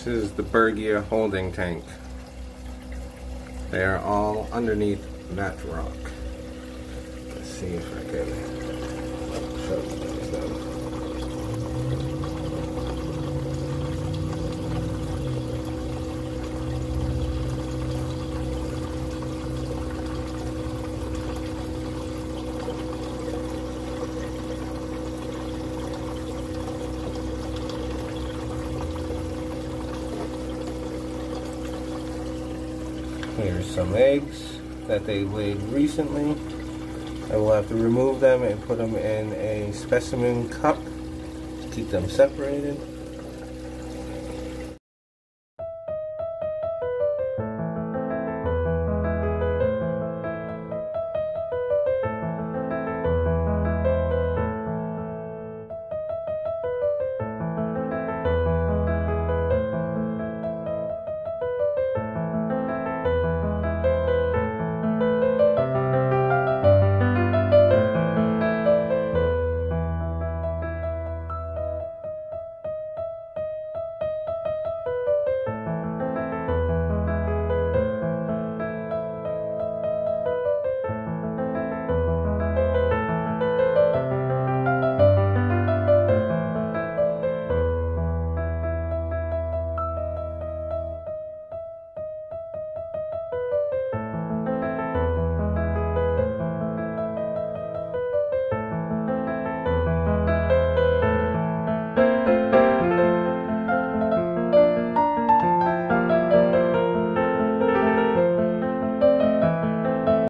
This is the berghia holding tank. They are all underneath that rock. Let's see if I can show them. Here's some eggs that they laid recently. I will have to remove them and put them in a specimen cup to keep them separated.